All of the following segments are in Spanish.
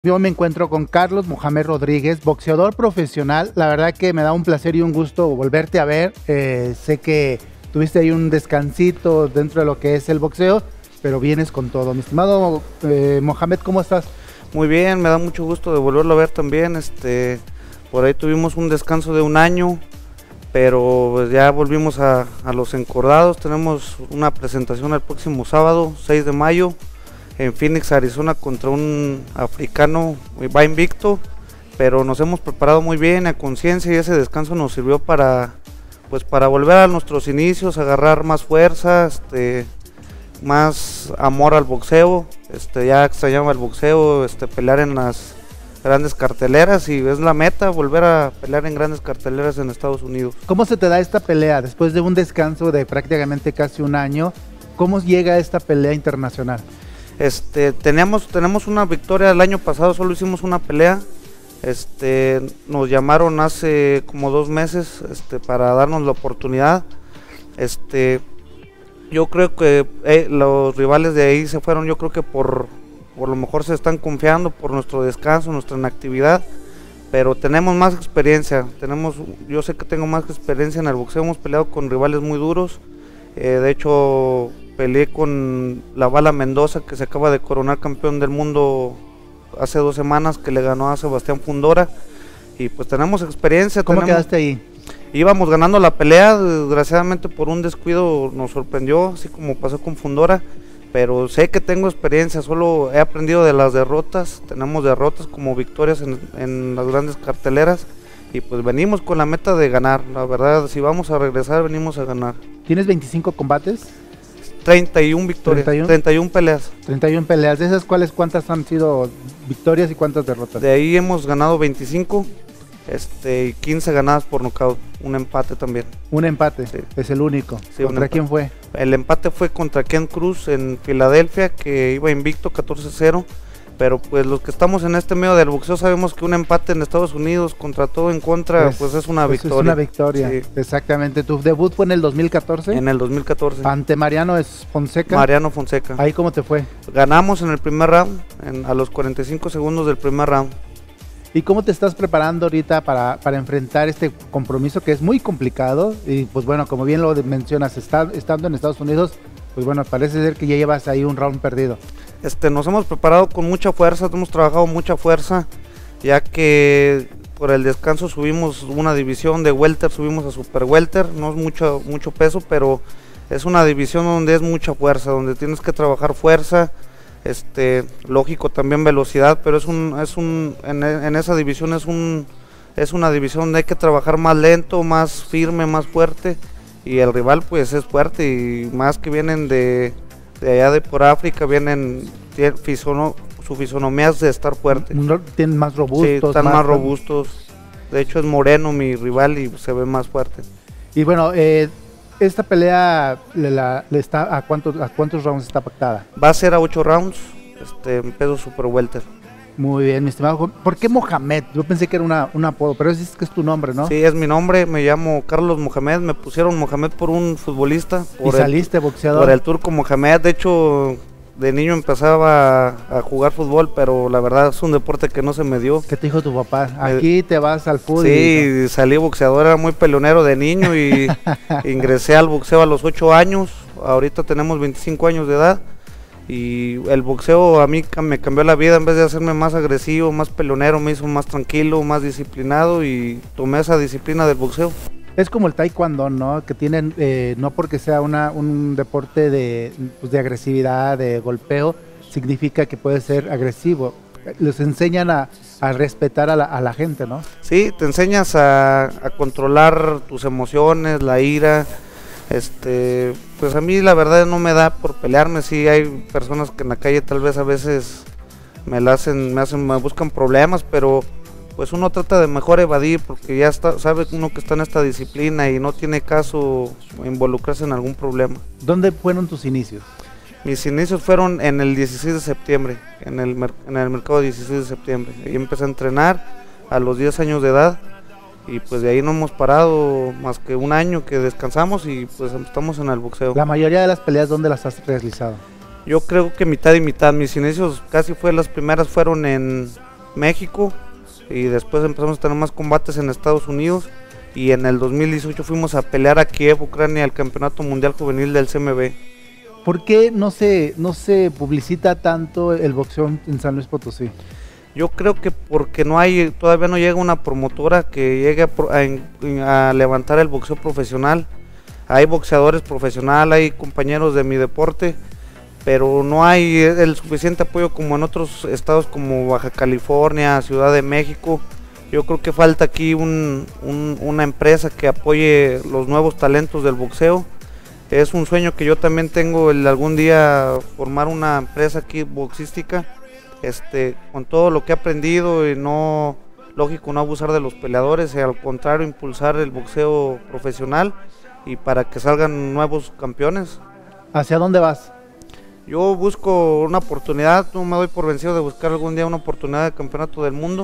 Yo me encuentro con Carlos Mohamed Rodríguez, boxeador profesional. La verdad que me da un placer y un gusto volverte a ver. Sé que tuviste ahí un descansito dentro de lo que es el boxeo, pero vienes con todo. Mi estimado Mohamed, ¿cómo estás? Muy bien, me da mucho gusto de volverlo a ver también. Por ahí tuvimos un descanso de un año, pero pues ya volvimos a los encordados. Tenemos una presentación el próximo sábado, 6 de mayo. En Phoenix, Arizona, contra un africano, va invicto, pero nos hemos preparado muy bien a conciencia y ese descanso nos sirvió para volver a nuestros inicios, agarrar más fuerza, más amor al boxeo. Ya extrañaba el boxeo, pelear en las grandes carteleras y es la meta, volver a pelear en grandes carteleras en Estados Unidos. ¿Cómo se te da esta pelea después de un descanso de prácticamente casi un año? ¿Cómo llega esta pelea internacional? Tenemos una victoria el año pasado, solo hicimos una pelea. Nos llamaron hace como 2 meses para darnos la oportunidad. Yo creo que los rivales de ahí se fueron, yo creo que por lo mejor se están confiando por nuestro descanso, nuestra inactividad, pero tenemos más experiencia. Yo sé que tengo más experiencia en el boxeo, hemos peleado con rivales muy duros. De hecho, peleé con la Bala Mendoza, que se acaba de coronar campeón del mundo hace 2 semanas, que le ganó a Sebastián Fundora, y pues tenemos experiencia. ¿Cómo quedaste ahí? Íbamos ganando la pelea, desgraciadamente por un descuido nos sorprendió, así como pasó con Fundora, pero sé que tengo experiencia, solo he aprendido de las derrotas. Tenemos derrotas como victorias en las grandes carteleras, y pues venimos con la meta de ganar. La verdad, si vamos a regresar, venimos a ganar. ¿Tienes 25 combates? 31 victorias, 31 peleas. 31 peleas, ¿de esas cuántas han sido victorias y cuántas derrotas? De ahí hemos ganado 25, y 15 ganadas por nocaut, un empate también. Un empate, sí. Es el único. Sí, ¿Contra quién fue? El empate fue contra Ken Cruz en Filadelfia, que iba invicto 14-0. Pero pues los que estamos en este medio del boxeo sabemos que un empate en Estados Unidos contra todo en contra, pues es una victoria. Es una victoria, sí. Exactamente. ¿Tu debut fue en el 2014? En el 2014. ¿Ante Mariano Fonseca? Mariano Fonseca. ¿Ahí cómo te fue? Ganamos en el primer round, a los 45 segundos del primer round. ¿Y cómo te estás preparando ahorita para enfrentar este compromiso que es muy complicado? Y pues bueno, como bien lo mencionas, estando en Estados Unidos, pues bueno, parece ser que ya llevas ahí un round perdido. Nos hemos preparado con mucha fuerza, hemos trabajado mucha fuerza, ya que por el descanso subimos una división de welter, subimos a super welter, no es mucho peso, pero es una división donde es mucha fuerza, donde tienes que trabajar fuerza, lógico también velocidad, pero en esa división es una división donde hay que trabajar más lento, más firme, más fuerte, y el rival pues es fuerte, y más que vienen de allá de por África, su fisonomía es de estar fuerte. Tienen más robustos. Sí, están más robustos. De hecho es moreno mi rival y se ve más fuerte. Y bueno, esta pelea ¿a cuántos rounds está pactada? Va a ser a 8 rounds, en peso super welter. Muy bien, mi estimado. ¿Por qué Mohamed? Yo pensé que era un apodo, pero es que es tu nombre, ¿no? Sí, es mi nombre, me llamo Carlos Mohamed, me pusieron Mohamed por un futbolista. ¿Y saliste boxeador? Por el turco Mohamed. De hecho, de niño empezaba a jugar fútbol, pero la verdad es un deporte que no se me dio. ¿Qué te dijo tu papá? Aquí te vas al fútbol. Sí, salí boxeador, era muy peleonero de niño y ingresé al boxeo a los 8 años, ahorita tenemos 25 años de edad. Y el boxeo a mí me cambió la vida, en vez de hacerme más agresivo, más peleonero, me hizo más tranquilo, más disciplinado, y tomé esa disciplina del boxeo. Es como el taekwondo, ¿no? Que tienen, no porque sea un deporte de agresividad, de golpeo, significa que puede ser agresivo. Les enseñan a respetar a la gente, ¿no? Sí, te enseñas a controlar tus emociones, la ira. Pues a mí la verdad no me da por pelearme. Sí, hay personas que en la calle tal vez a veces me buscan problemas, pero pues uno trata de mejor evadir, porque ya sabe uno que está en esta disciplina y no tiene caso involucrarse en algún problema. ¿Dónde fueron tus inicios? Mis inicios fueron en el 16 de septiembre, en el mercado 16 de septiembre. Y empecé a entrenar a los 10 años de edad. Y pues de ahí no hemos parado más que un año que descansamos, y pues estamos en el boxeo. La mayoría de las peleas, ¿dónde las has realizado? Yo creo que mitad y mitad. Mis inicios las primeras fueron en México, y después empezamos a tener más combates en Estados Unidos, y en el 2018 fuimos a pelear a Kiev, Ucrania, el Campeonato Mundial Juvenil del CMB. ¿Por qué no se publicita tanto el boxeo en San Luis Potosí? Yo creo que porque todavía no llega una promotora que llegue a levantar el boxeo profesional. Hay boxeadores profesionales, hay compañeros de mi deporte, pero no hay el suficiente apoyo como en otros estados como Baja California, Ciudad de México. Yo creo que falta aquí una empresa que apoye los nuevos talentos del boxeo. Es un sueño que yo también tengo, el algún día formar una empresa aquí boxística, con todo lo que he aprendido, y no, lógico, no abusar de los peleadores, y al contrario, impulsar el boxeo profesional y para que salgan nuevos campeones. ¿Hacia dónde vas? Yo busco una oportunidad, no me doy por vencido de buscar algún día una oportunidad de campeonato del mundo.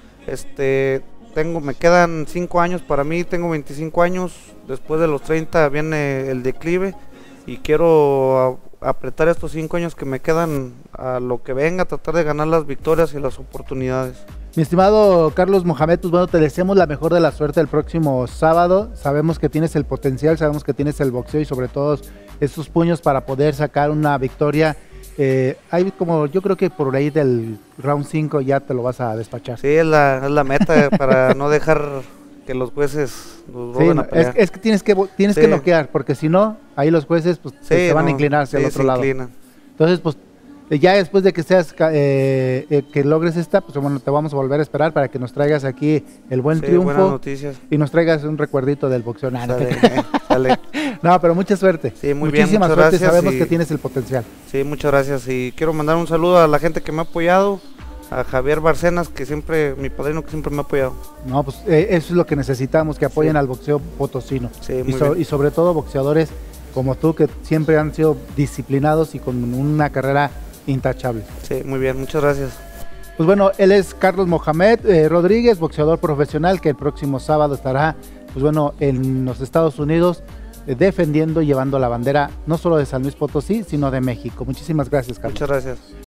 Me quedan 5 años para mí, tengo 25 años, después de los 30 viene el declive, y quiero apretar estos 5 años que me quedan a lo que venga, tratar de ganar las victorias y las oportunidades. Mi estimado Carlos Mohamed, pues bueno, te deseamos la mejor de la suerte el próximo sábado. Sabemos que tienes el potencial, sabemos que tienes el boxeo y sobre todo esos puños para poder sacar una victoria. Hay como, yo creo que por ahí del round 5 ya te lo vas a despachar. Sí, es la meta para no dejar que los jueces nos roben a pelear. Es que tienes que noquear, porque si no, ahí los jueces pues se van a inclinar hacia el otro lado. Entonces, pues ya después de que que logres esta, pues bueno, te vamos a volver a esperar para que nos traigas aquí el buen triunfo y nos traigas un recuerdito del boxeo. Dale. No, pero mucha suerte. Sí, muy bien, muchas suerte, gracias. Sabemos que tienes el potencial. Sí, muchas gracias, y quiero mandar un saludo a la gente que me ha apoyado, a Javier Barcenas, mi padrino, que siempre me ha apoyado. No, pues eso es lo que necesitamos, que apoyen al boxeo potosino. Sí, y sobre todo boxeadores como tú, que siempre han sido disciplinados y con una carrera intachable. Sí, muy bien, muchas gracias. Pues bueno, él es Carlos Mohamed Rodríguez, boxeador profesional, que el próximo sábado estará, pues bueno, en los Estados Unidos, defendiendo y llevando la bandera no solo de San Luis Potosí, sino de México. Muchísimas gracias, Carlos. Muchas gracias.